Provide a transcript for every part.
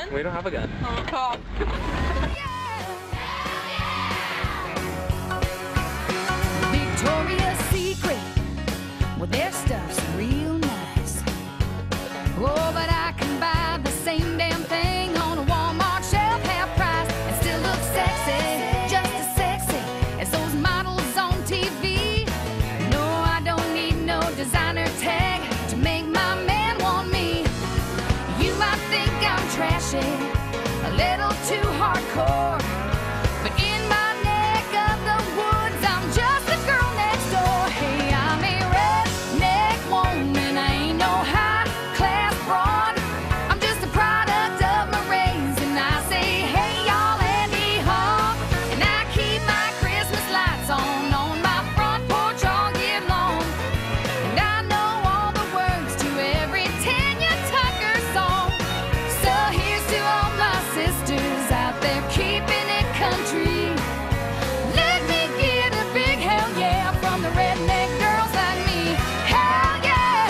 We don't have a gun. Oh. Victoria's Secret, well, their stuff's real nice. Oh, but I can buy the same damn thing on a Walmart shelf, half price, and still look sexy, just as sexy as those models on TV. No, I don't need no designer tag to make my man want me. You might think I'm trashy, a little too hardcore, but in my neck of the woods, I'm just the girl next door. Hey, I'm a redneck woman, I ain't no high-class broad. I'm just a product of my race, and I say, hey, y'all, Andy-haw. And I keep my Christmas lights on my front porch all year long. And I know all the words to every Tanya Tucker song. So here's to all my sisters out there keeping it country. Let me get a big hell yeah from the redneck girls like me. Hell yeah!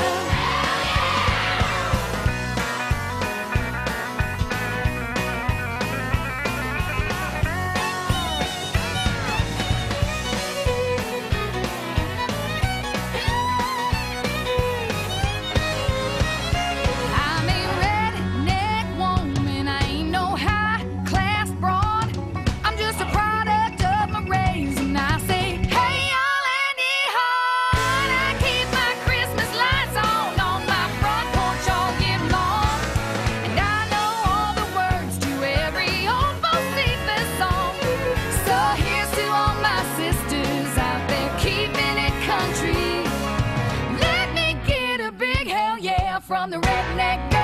I'm a redneck woman, I ain't no high-class broad. I'm just a product of my race, and I say, hey, y'all, Andy-haw. And I keep my Christmas lights on my front porch all year long. And I know all the words to every old Bocephus song. So here's to all my sisters out there keeping it country. Let me get a big hell yeah from the redneck girls.